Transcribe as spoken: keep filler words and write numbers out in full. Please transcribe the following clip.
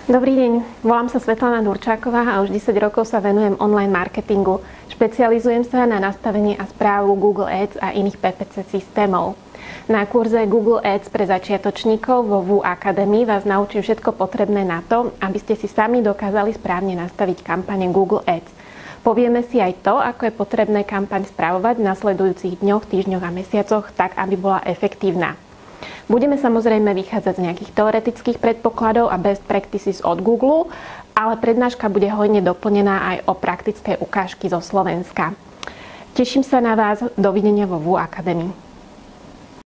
Dobrý deň, volám sa Svetlana Durčáková a už desať rokov sa venujem online marketingu. Špecializujem sa na nastavenie a správu Google Ads a iných pé pé cé systémov. Na kurze Google Ads pre začiatočníkov vo vé ú Academy vás naučím všetko potrebné na to, aby ste si sami dokázali správne nastaviť kampane Google Ads. Povieme si aj to, ako je potrebné kampaň správovať v nasledujúcich dňoch, týždňoch a mesiacoch, tak aby bola efektívna. Budeme samozrejme vychádzať z nejakých teoretických predpokladov a best practices od Google, ale prednáška bude hojne doplnená aj o praktické ukážky zo Slovenska. Teším sa na vás, dovidenia vo vé ú Academy.